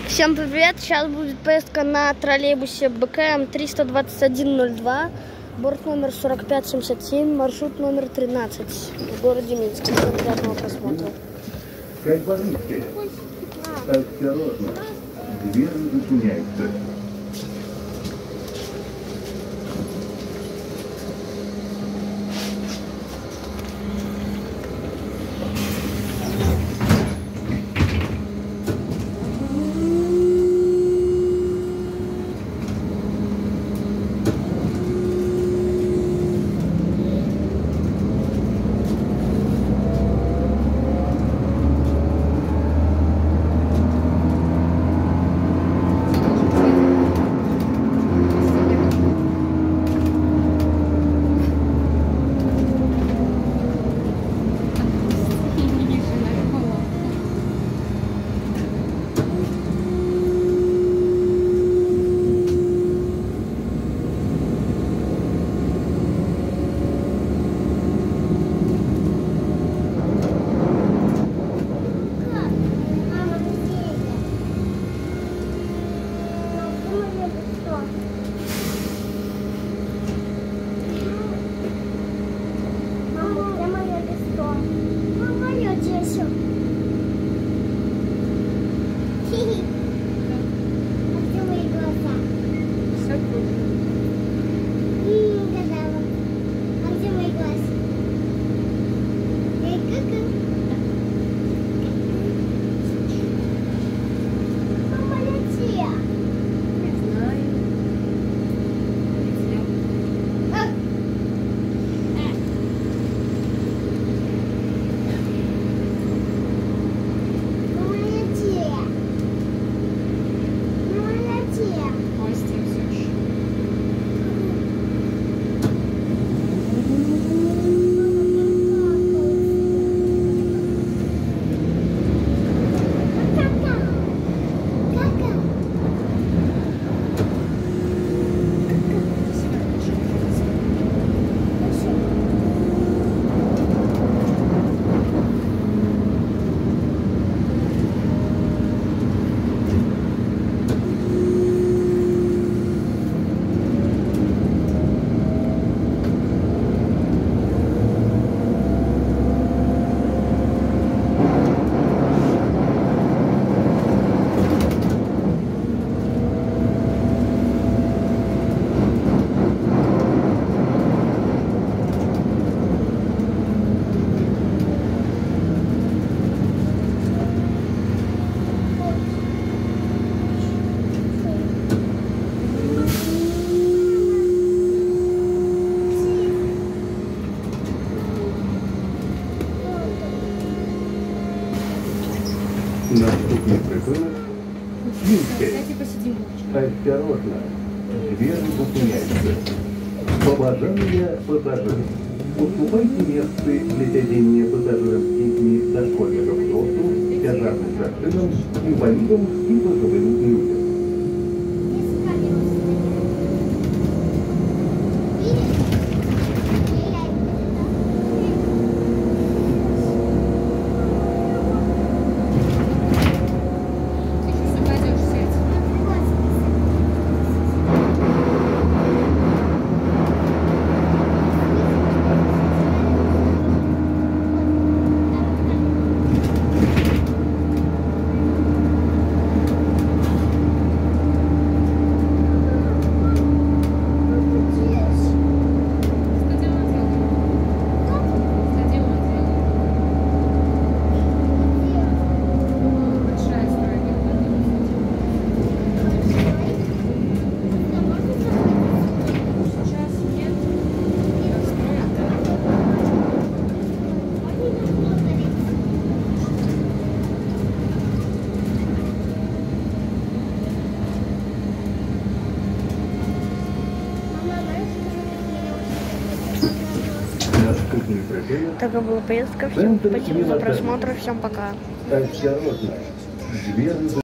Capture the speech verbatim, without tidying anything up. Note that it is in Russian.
Всем привет! Сейчас будет поездка на троллейбусе БКМ триста двадцать один ноль два, борт номер сорок пять семьдесят семь, маршрут номер тринадцать в городе Минске. Всем приятного просмотра. Как по-русски? Осторожно, дверь зачиняется. Наступный прыжок. Минске. Осторожно, дверь зачиняется. Уважаемые пассажиры, уступайте место для сидения пассажирам с детьми, дошкольников в доступ, пожарным машинам, инвалидам и пожилым людям. Такая была поездка. Всем спасибо за просмотр. Всем пока. Осторожно, дверь